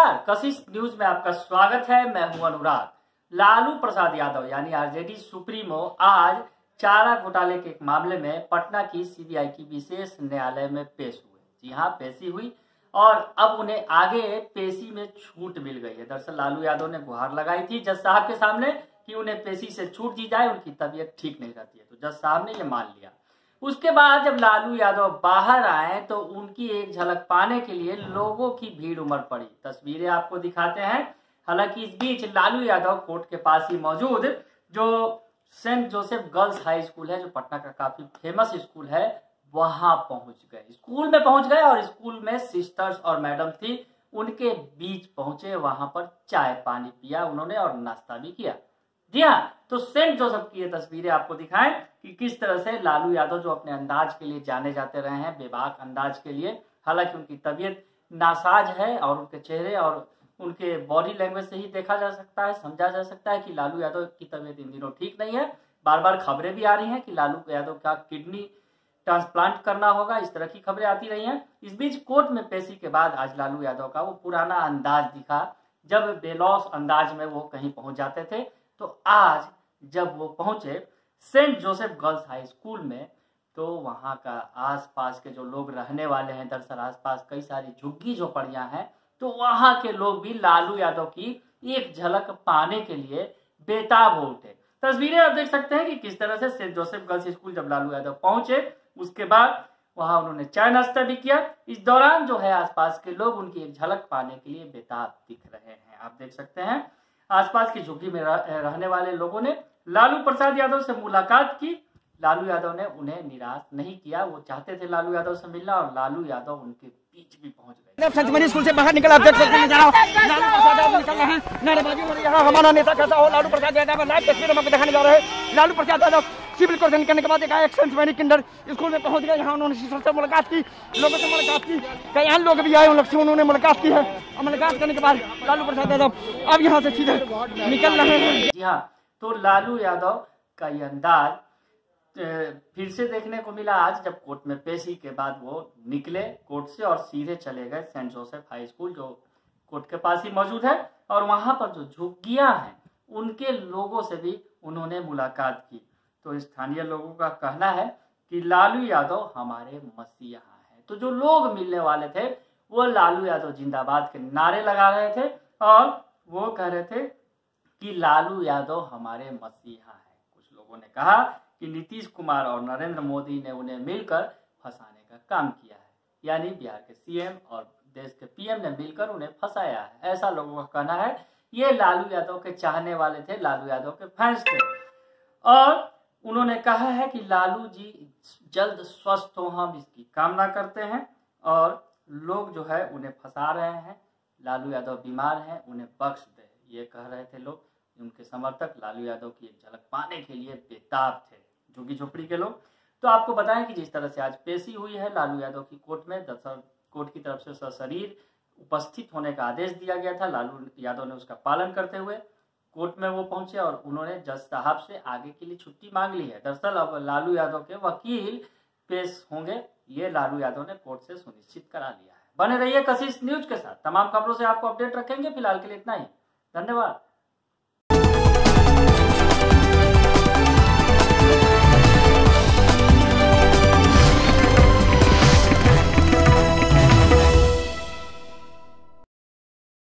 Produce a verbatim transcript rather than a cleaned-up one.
नमस्कार, कशिश न्यूज में आपका स्वागत है। मैं हूं अनुराग। लालू प्रसाद यादव यानी आरजेडी सुप्रीमो आज चारा घोटाले के एक मामले में पटना की सीबीआई की विशेष न्यायालय में पेश हुए। जी हां, पेशी हुई और अब उन्हें आगे पेशी में छूट मिल गई है। दरअसल लालू यादव ने गुहार लगाई थी जज साहब के सामने कि उन्हें पेशी से छूट दी जाए, उनकी तबीयत ठीक नहीं रहती है, तो जज साहब ने ये मान लिया। उसके बाद जब लालू यादव बाहर आए तो उनकी एक झलक पाने के लिए लोगों की भीड़ उमड़ पड़ी। तस्वीरें आपको दिखाते हैं। हालांकि इस बीच लालू यादव कोर्ट के पास ही मौजूद जो Saint Joseph girls high school है, जो पटना का काफी फेमस स्कूल है, वहां पहुंच गए। स्कूल में पहुंच गए और स्कूल में सिस्टर्स और मैडम थी, उनके बीच पहुंचे। वहां पर चाय पानी पिया उन्होंने और नाश्ता भी किया। जी हाँ, तो सेंट जोसेफ की ये तस्वीरें आपको दिखाएं कि किस तरह से लालू यादव, जो अपने अंदाज के लिए जाने जाते रहे हैं, बेबाक अंदाज के लिए, हालांकि उनकी तबीयत नासाज है और उनके चेहरे और उनके बॉडी लैंग्वेज से ही देखा जा सकता है, समझा जा सकता है कि लालू यादव की तबीयत इन दिनों ठीक नहीं है। बार बार खबरें भी आ रही हैं कि लालू यादव का किडनी ट्रांसप्लांट करना होगा, इस तरह की खबरें आती रही हैं। इस बीच कोर्ट में पेशी के बाद आज लालू यादव का वो पुराना अंदाज दिखा, जब बेलौस अंदाज में वो कहीं पहुंच जाते थे। तो आज जब वो पहुंचे Saint Joseph girls high school में, तो वहां का आसपास के जो लोग रहने वाले हैं, दरअसल आसपास कई सारी झुग्गी झोपड़ियां हैं, तो वहां के लोग भी लालू यादव की एक झलक पाने के लिए बेताब हो उठे। तस्वीरें आप देख सकते हैं कि किस तरह से सेंट जोसेफ गर्ल्स स्कूल जब लालू यादव पहुंचे, उसके बाद वहां उन्होंने चाय नाश्ता भी किया। इस दौरान जो है आसपास के लोग उनकी एक झलक पाने के लिए बेताब दिख रहे हैं। आप देख सकते हैं आसपास की झुग्गी में रहने वाले लोगों ने लालू प्रसाद यादव से मुलाकात की। लालू यादव ने उन्हें निराश नहीं किया, वो चाहते थे लालू यादव से मिलना और लालू यादव उनके बीच भी पहुंच गए। संतमनी स्कूल से बाहर निकल, आप देख सकते हैं लालू प्रसाद यादव निकल रहे हैं, नारेबाजी हो रही है। हमारा नेता कैसा हो, लालू प्रसाद यादव लाइव तस्वीर हम दिखाने जा रहे हैं। लालू प्रसाद यादव सिविल कोर्स करने के बाद एक सेंट किंडर स्कूल में पहुंच गए। यहाँ उन्होंने शिक्षक से मुलाकात की, लोगों से मुलाकात की, कई अन्य लोग भी आए, उन लोग से उन्होंने मुलाकात की है। और मुलाकात करने के बाद लालू प्रसाद यादव अब यहाँ से सीधे निकल रहे हैं। जी हाँ, तो लालू यादव का ये अंदाज फिर से देखने को मिला आज, जब कोर्ट में पेशी के बाद वो निकले कोर्ट से और सीधे चले गए सेंट जोसेफ हाई स्कूल, जो कोर्ट के पास ही मौजूद है। और वहां पर जो झुग्गियां हैं, उनके लोगों से भी उन्होंने मुलाकात की। तो स्थानीय लोगों का कहना है कि लालू यादव हमारे मसीहा हैं। तो जो लोग मिलने वाले थे वो लालू यादव जिंदाबाद के नारे लगा रहे थे और वो कह रहे थे कि लालू यादव हमारे मसीहा हैं। कुछ लोगों ने कहा कि नीतीश कुमार और नरेंद्र मोदी ने उन्हें मिलकर फंसाने का काम किया है, यानी बिहार के सीएम और देश के पीएम ने मिलकर उन्हें फंसाया है, ऐसा लोगों का कहना है। ये लालू यादव के चाहने वाले थे, लालू यादव के फैंस थे और उन्होंने कहा है कि लालू जी जल्द स्वस्थ हो, हम इसकी कामना करते हैं। और लोग जो है उन्हें फंसा रहे हैं, लालू यादव बीमार हैं, उन्हें बख्श दे, ये कह रहे थे लोग। उनके समर्थक लालू यादव की एक झलक पाने के लिए बेताब थे, झुग्गी झोपड़ी के लोग। तो आपको बताएं कि जिस तरह से आज पेशी हुई है लालू यादव की कोर्ट में, दरअसल कोर्ट की तरफ से सशरीर उपस्थित होने का आदेश दिया गया था। लालू यादव ने उसका पालन करते हुए कोर्ट में वो पहुंचे और उन्होंने जज साहब से आगे के लिए छुट्टी मांग ली है। दरअसल अब लालू यादव के वकील पेश होंगे, ये लालू यादव ने कोर्ट से सुनिश्चित करा लिया है। बने रहिए कशिश न्यूज के साथ, तमाम खबरों से आपको अपडेट रखेंगे। फिलहाल के लिए इतना ही, धन्यवाद।